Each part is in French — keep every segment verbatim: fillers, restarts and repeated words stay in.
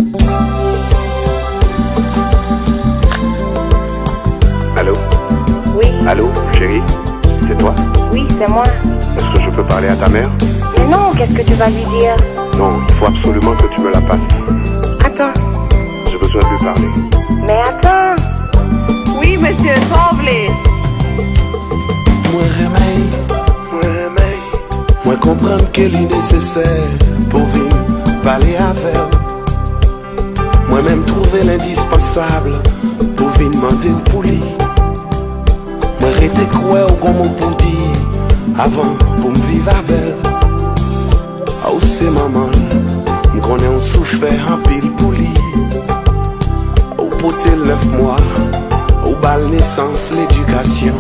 Allô? Oui. Allô, chérie? C'est toi? Oui, c'est moi. Est-ce que je peux parler à ta mère? Mais non, qu'est-ce que tu vas lui dire? Non, il faut absolument que tu me la passes. Attends. J'ai besoin de lui parler. Mais attends. Oui, monsieur, semblez. Moi remède, Moi, remède. moi comprendre que est nécessaire pour venir parler avec. Moi-même trouver l'indispensable pour venir demander pour lui. Moi rester quoi au grand mot pour dire avant pour me vivre avec. Oh c'est maman, me connais on souffert en pile pour lui. Au poté neuf mois, au bal naissance l'éducation.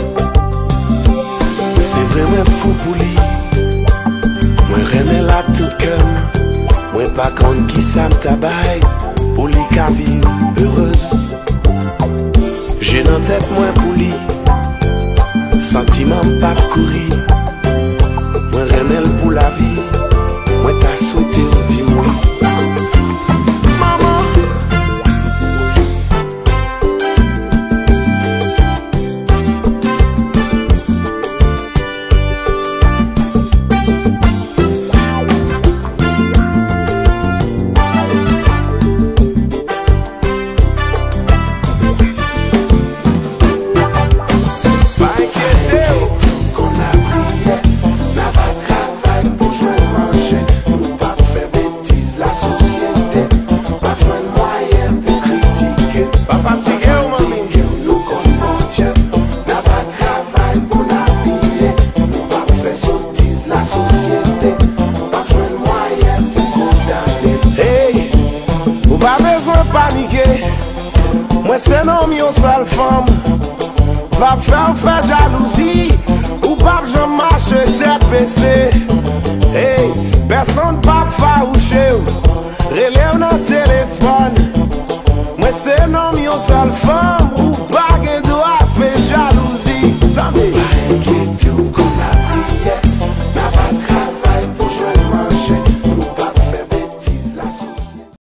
C'est vraiment fou pour lui. Moi remets la toute comme. Moi pas contre qui ça me tabaye. Pour lui qu'à vivre heureuse. J'ai dans tête moi pour lui. Sentiment pas courir. Moi remets pour la vie. Moi t'as souhaité dis-moi. Moi c'est non mi on seule femme. Va faire faire jalousie. Ou pas j'en marche tête baissée. Hey, personne pas farouché. Relève dans téléphone. Moi c'est non mi on seule femme.